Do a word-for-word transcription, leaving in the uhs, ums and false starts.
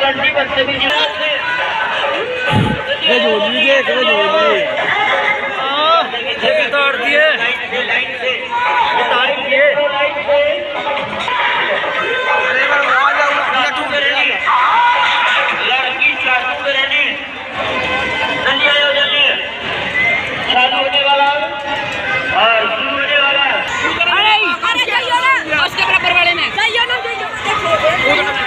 बंटी बदतमीजी ये जोड़ लीजिए ये जोड़ लीजिए ये तोड़ दिए लाइन से उतार दिए अरे वो आ जाओ लट्टू पे रहने लड़की चाटू पे रहने जल्दी आओ जल्दी चालू होने वाला और शुरू होने वाला। अरे अरे जाइए ना उसके बराबर वाले में जाइए ना जाइए